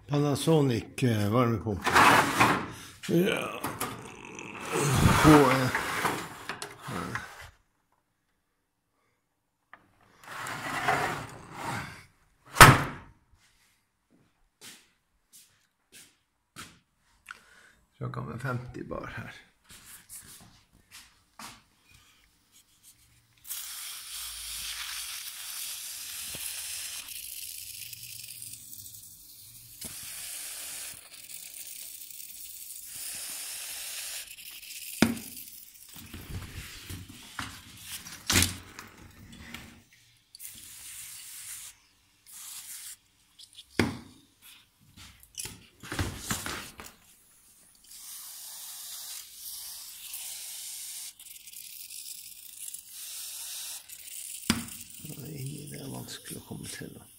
Panasonic varmepumpe. Ja. På klokka med 50 bar her. Det er vanskelig å komme til da.